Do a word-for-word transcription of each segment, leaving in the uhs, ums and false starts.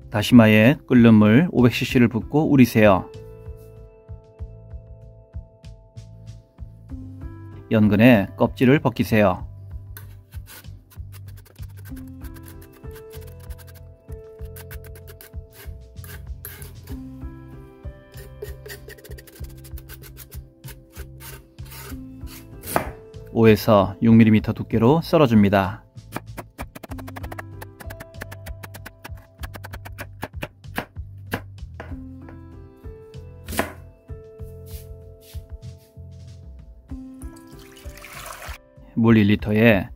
다시마에 끓는 물 오백 씨씨를 붓고 우리세요. 연근에 껍질을 벗기세요. 오에서 육 밀리미터 두께로 썰어줍니다. 물 일 리터에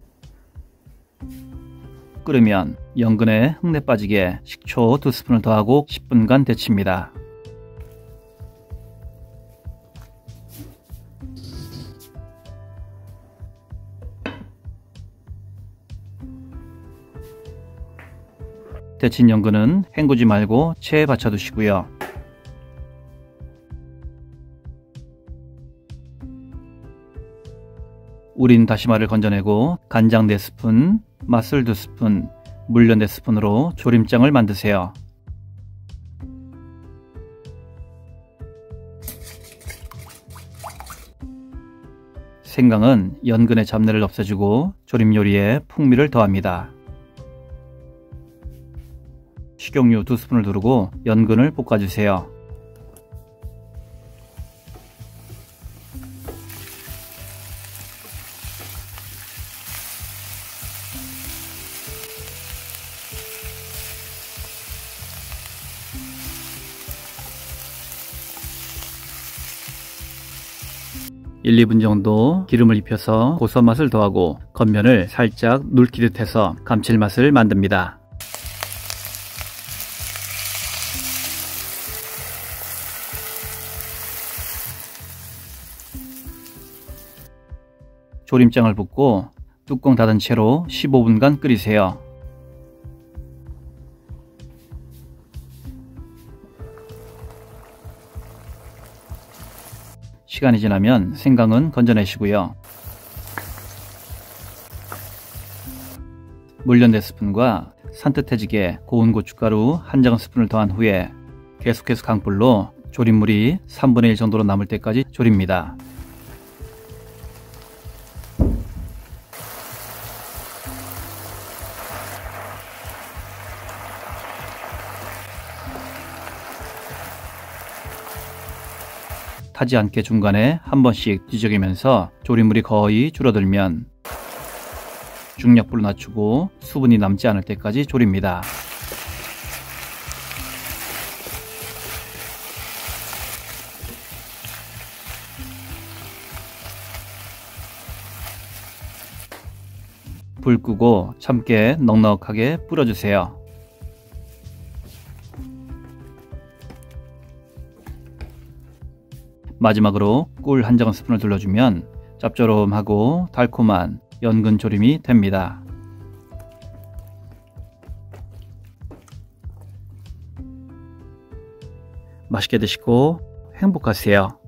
끓으면 연근에 흙내 빠지게 식초 두 스푼을 더하고 십 분간 데칩니다. 데친 연근은 헹구지 말고 체에 받쳐 두시고요. 우린 다시마를 건져내고 간장 네 스푼, 맛술 두 스푼, 물엿 네 스푼으로 조림장을 만드세요. 생강은 연근의 잡내를 없애주고 조림 요리에 풍미를 더합니다. 식용유 두 스푼을 두르고 연근을 볶아주세요. 일, 이 분 정도 기름을 입혀서 고소한 맛을 더하고 겉면을 살짝 눌기듯 해서 감칠맛을 만듭니다. 조림장을 붓고 뚜껑 닫은 채로 십오 분간 끓이세요. 시간이 지나면 생강은 건져내시고요. 물엿 네 스푼과 산뜻해지게 고운 고춧가루 한 작은스푼을 더한 후에 계속해서 강불로 조림물이 삼분의 일 정도로 남을 때까지 졸입니다. 타지 않게 중간에 한 번씩 뒤적이면서 조림물이 거의 줄어들면 중약불로 낮추고 수분이 남지 않을 때까지 졸입니다. 불 끄고 참깨 넉넉하게 뿌려주세요. 마지막으로 꿀 한 작은스푼을 둘러주면 짭조름하고 달콤한 연근 조림이 됩니다. 맛있게 드시고 행복하세요.